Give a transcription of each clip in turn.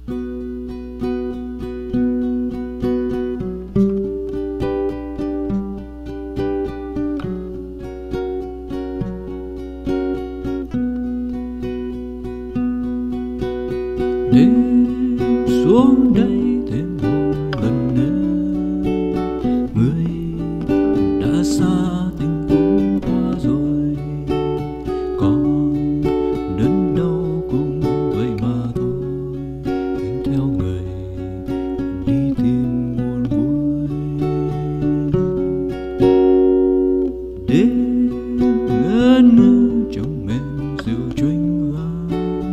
Đêm xuống đây thêm một lần nữa, người đã xa tình cũng qua rồi, còn đớn đau cũng vậy mà thôi. Anh theo người đi tìm nguồn vui. Đêm ngỡ ngơ trong men rượu chênh vang,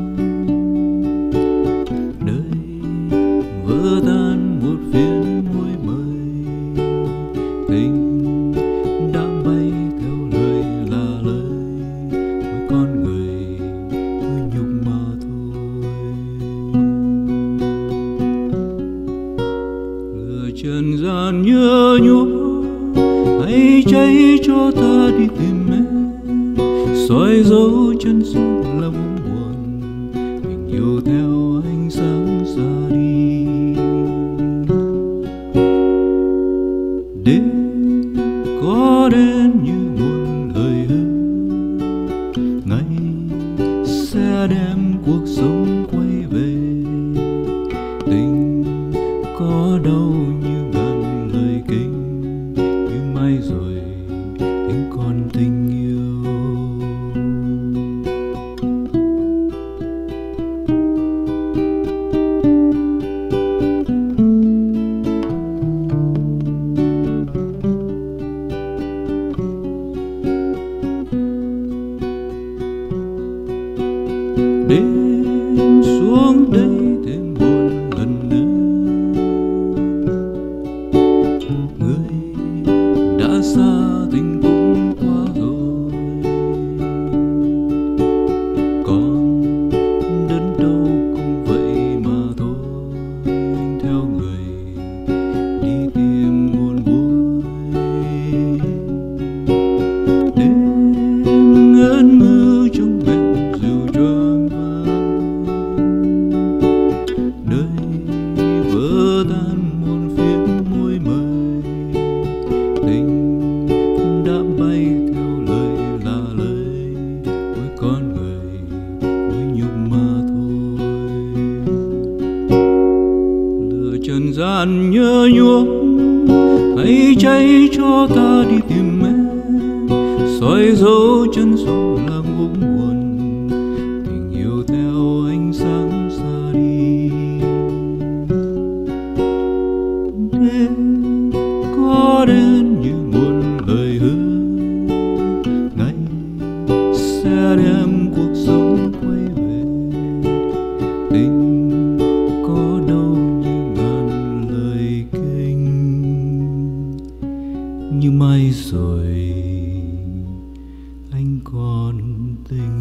vỡ tan một viên môi mời. Tình đã bay theo lời là lời, mỗi con người hơi nhục mà thôi. Lửa trần gian nhớ nhúa, hãy cháy cho ta đi tìm em, soi dấu chân xuống lòng buồn. Mình yêu theo ánh sáng xa đi. Đêm có đến như một lời hứa, ngày sẽ đem cuộc sống quay về. Tình có đau như ngàn lời kinh, như mai rồi anh còn tình yêu. Đêm xuống đây thêm một lần nữa, người đã xa tình cũng qua rồi, còn đớn đau cũng vậy mà thôi. Anh theo người đi tìm nguồn vui. Đêm ngẩn ngơ trong men rượu choáng váng, nơi vỡ tan một phiến môi mời. Tình đã bay theo lời là lời, mỗi con người mỗi nhục mà thôi. Lửa trần gian nhớ nhuốc, hãy cháy cho ta đi tìm em, soi dấu chân xuống làm vũng buồn. Tình yêu theo ánh sáng xa đi. Đêm có đến như một lời hứa, ngày sẽ đem cuộc sống quay về. Tình có đau như ngàn lời kinh, như mai rồi anh còn tình